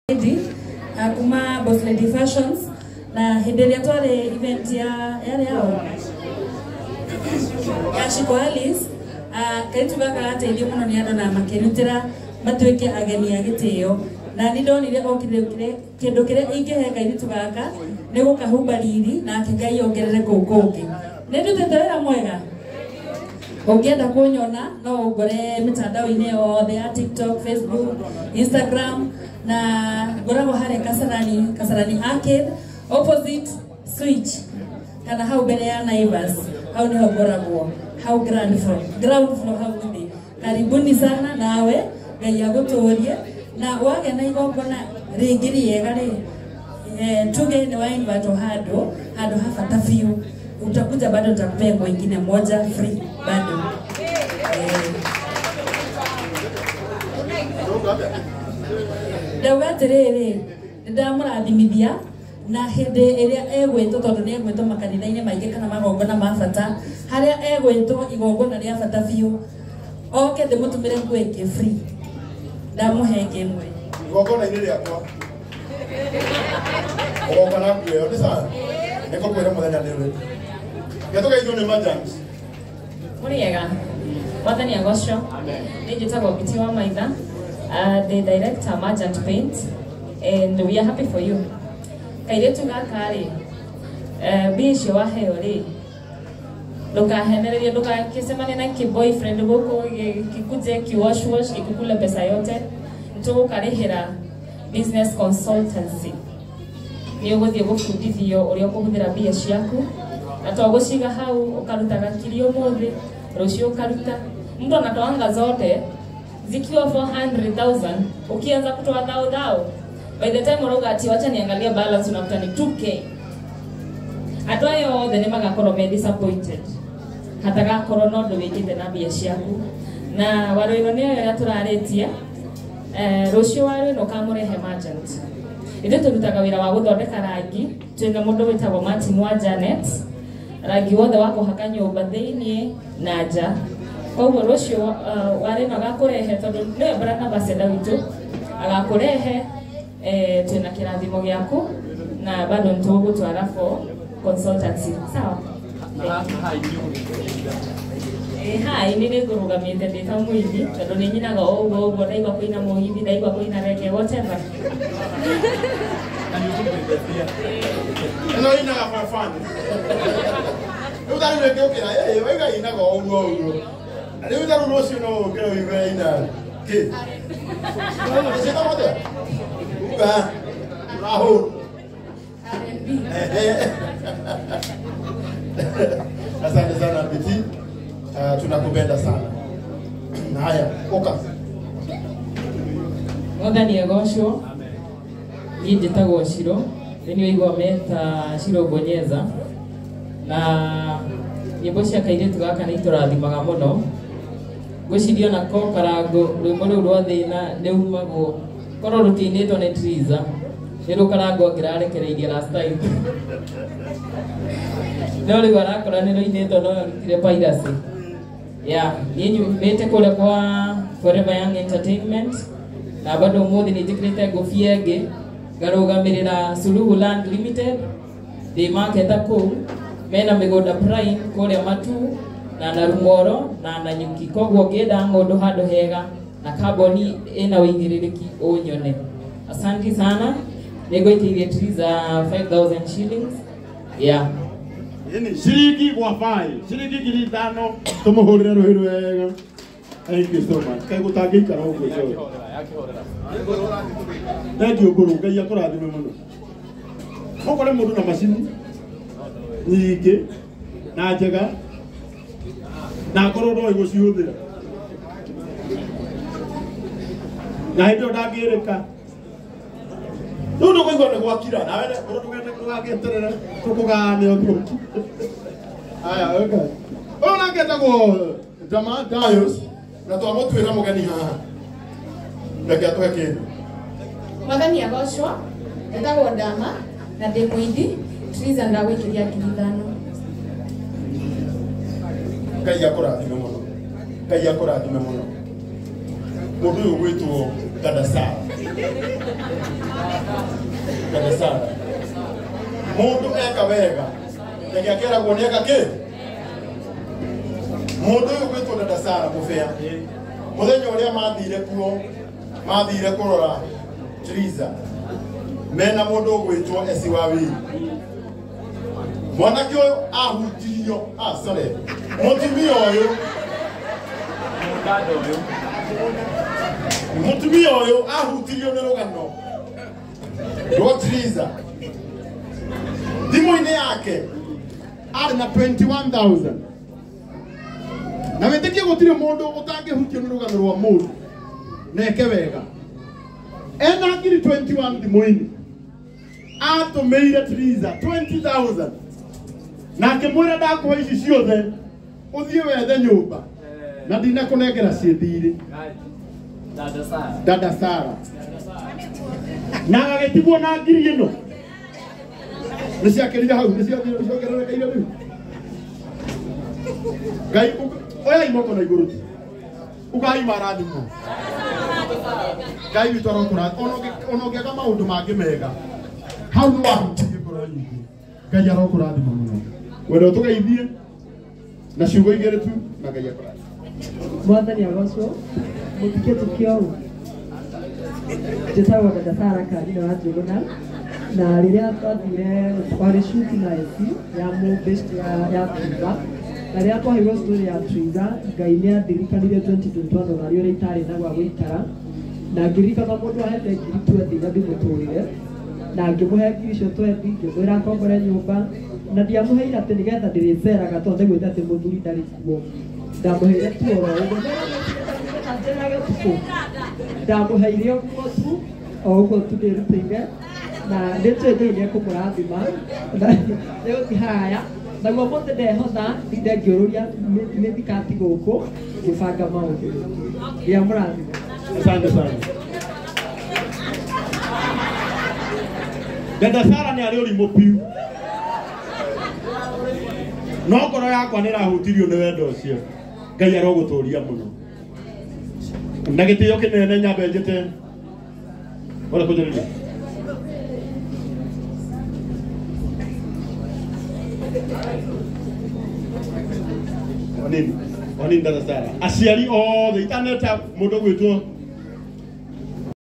kuma Boss Lady Fashions na hendelia twale event ya yale yao ya Shiko Alice kaitu gaka ateithio muno ni andu na makirutira matuike ageni a gitio na ni ndonire o kindu kiria ingihe kairitu gaka ni gukahumba riri na Ngai ongerere kukungi ni ndutete wira mwega ungienda kunyona no ugore mitandao-ini yothe ya TikTok, Facebook, Instagram na ngoragwo haria Kasarani Arcade opposite Switch kana hau mbere ya Naivas hau niho ngoragwo hau ground floor hau thĩ. Karibuni sana nawe Ngai aguturie na wage na igongona ringi riega ri tuge ni wa invite handu hafata fiu utakuja bado nitakupea wengine moja free bado. Dawa terere ndamurathimithia na hindi iria egwito tondu ni egwito makanitha-ini maingi kana magongona ma bata haria egwito igongona ria bata biu oke ndimutumire ngwiki free ndamuhenge mwe igongona-ini riakwa ogongona ngwio ni sawa niko kwira muthenya ndiru getoka ijo ni majams muriega wathani agosho nijitagwo Biti wa Maitha the director Merchant Paint and we are happy for you kairetu gaka ri bisho wa heo ri ndukahenererie ndukakicemania na ki boyfriend guku kikuje ki wash ikukula pesa yote ntugukarihira business consultancy ni uguthie gufundithio uria ukuhuthira bia ciaku na twaguciga hau ukarutaga kiri umuthi rucio ukaruta mtu anatoanga zote zikiwa 400,000 ukianza kutoa dhao by the time uroga ati wacha niangalia balance unakuta ni 2k atwayo the magakorwo me disappointed hata gakorwo no ndu wikite na bia ciaku na waroino niyo yaturaretie rucio wari no kamurehe Merchant ithe turutaga wira wa guthondeka rangi twina mundu witagwo Martin wa Janet rangi wothe wa kuhaka nyumba thiini na nja koguo rucio wari no gakurehe tondu niwe brand ambassador witu agakurehe twina kirathimo giaku na bado ntugutwara for consultancy sawa hai nini ngurugamite ndita muithi tondu ni nyinaga uguo ndaigua kuina muhithi ndaigua kuina reke whatever no inaga for fun utari weke ukira wega inaga uguo ari utaru rucio no ukira wiwe ina ki sita moja uga rahu asante sana Biti tunakupenda sana na haya oka Wathani agocwo ni njitagwo Shiro ni igwa meta Shiro Bonyeza na nyimbo cia kairitu gaka ni turathimaga muno gwicirio na ko karango rwimbo riu rwa thina neumagwo korwo rutinitwo ni Triza ni rukarango ngirarekereirie last time no riu arakora ni ruinitwo no rutire piracy yenyu mete kule kwa Forever Young Entertainment na bado muthi ni jikrite gofiege garugamirira Suluhu Land Limited the market aku mena migoda prime kule matu na narumoro na nanyuki koguo ngenda ngondu handu hega na carboni ina wingiririki unyone asante sana negoitirie Triza 5,000 shillings ini shiringi kwa 5 shiringi 5,000 tumuhurira ruhiru wega thank you so much kai gutangikara uguo jo thank you guru Ngai akurathime muno kokore mundu na macini nyingi na njega na ngorwo no igucihuthira na hindi ndangirika riu ndu kuigua ni gwakira nawe ndugagieterere tukugane uguo aya okay ona getagwo Dama Dayos na twamutwira mugeni haha reke atuhe kindu Wathani agocwo ndagwo Dama na ndi muithi Triza ndagwikiria 5,000 Ngai akurathime muno Ngai akurathime muno mundu uyu gwitwo Dada Sarah Dada Sarah. Mundu eka wega. Nege akera kuoneka ke. Mundu uyu gwitwo Dada Sarah mufea. Muthenya uria mathire kurora Triza. Mena mundu gwitwo Esiwawi. Mwanake uyu ahutirio. Sorry. Mutumia uyu. Mutumia uyu ahutirio ni rugano. Rwa Triza. Thimu-inĩ yake arĩ na 21,000. Na wĩtĩkie gũtirĩ mũndũ ũtangĩhutio nĩ rũgano rwa mũndũ na eke wega. Ena ngiri 21 thimũ-inĩ atũmĩire Triza 20,000 na akĩmwĩra ndakũhe ici ciothe ũthiĩ wethe nyũmba na ndinakũnengera ciĩthirĩ. Dada Sarah. Na agĩtigwo na ngiri ĩno. Nĩ ciakĩrire hau, nĩ ciongererekeire rĩu. Ngai oya imoko na igũrũ. Ugai marathimwo. Ngai witũ arokũrathima. Ona ũngĩaga maũndũ mangĩ mega. Hau nĩ wahutirie ngoro nyingĩ. Ngai arokũrathima mũno. Wenda ũtũgeithie na ciugo igĩrĩ tu na Ngai akũrathima. Mwathani agocwo mũtike tukio njĩtagwo Dada Sarah Karina wa Njũgũna na rĩrĩa twathire twarĩ shoot na eci ya mũbest ya Triza na rĩrĩa twaheirwo story ya Triza Ngai nĩandirikanire 2021 na rĩo itarĩ na gwa gũikara na ngĩririkana mũndũ ahete ngiri 20 na ndĩmũtũrire na ngĩmũhe ngiri icio 20 ngĩmwĩra akombore nyũmba na ndiamũheire atĩ nĩgetha ndĩrĩceraga tondũ ndaigũĩte atĩ mũthuri ndarĩ kuo ndamũheire tu oro ũguo ndamũheire ũguo tu o ũguo tu ndĩrutĩire na nĩtũĩ Ngai nĩekũmũrathima rĩu haya naguo mũthĩ ndehotha ndinde ngĩũrũria mĩthikati gũkũ ngĩbanga maũndũ ndiamũrathima. Asante sana. Dada Sarah nĩ arĩ ũrimũ piu. No ngoro yakwa nĩ ĩrahutirio nĩ wendo ũcio. Ngai arogũtũũria mũno. Na gĩtĩo kĩnene nyambe njĩte. Wala kũnjĩrĩria. Onini Dada Sarah. Aciari othe itaneta mũndũ gwĩtwo